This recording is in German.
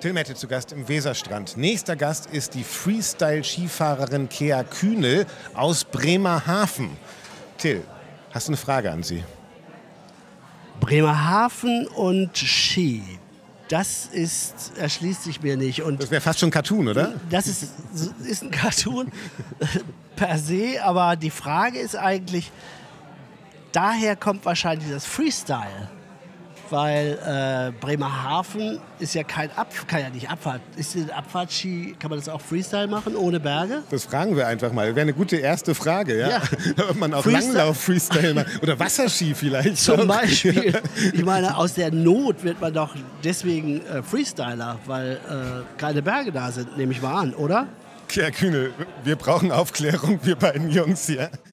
Till Mette zu Gast im Weserstrand. Nächster Gast ist die Freestyle-Skifahrerin Kea Kühnel aus Bremerhaven. Till, hast du eine Frage an sie? Bremerhaven und Ski. Das erschließt sich mir nicht. Und das wäre fast schon ein Cartoon, oder? Das ist ein Cartoon per se, aber die Frage ist eigentlich, daher kommt wahrscheinlich das Freestyle. Weil Bremerhaven ist ja kann ja nicht Abfahrt. Ist ein Abfahrtski, kann man das auch Freestyle machen, ohne Berge? Das fragen wir einfach mal. Wäre eine gute erste Frage, ja? Ob man auch Freestyle. Langlauf-Freestyle macht. Oder Wasserski vielleicht. Zum Beispiel. Ich meine, aus der Not wird man doch deswegen Freestyler, weil keine Berge da sind, nehme ich mal an, oder? Kea Kühnel, wir brauchen Aufklärung, wir beiden Jungs hier.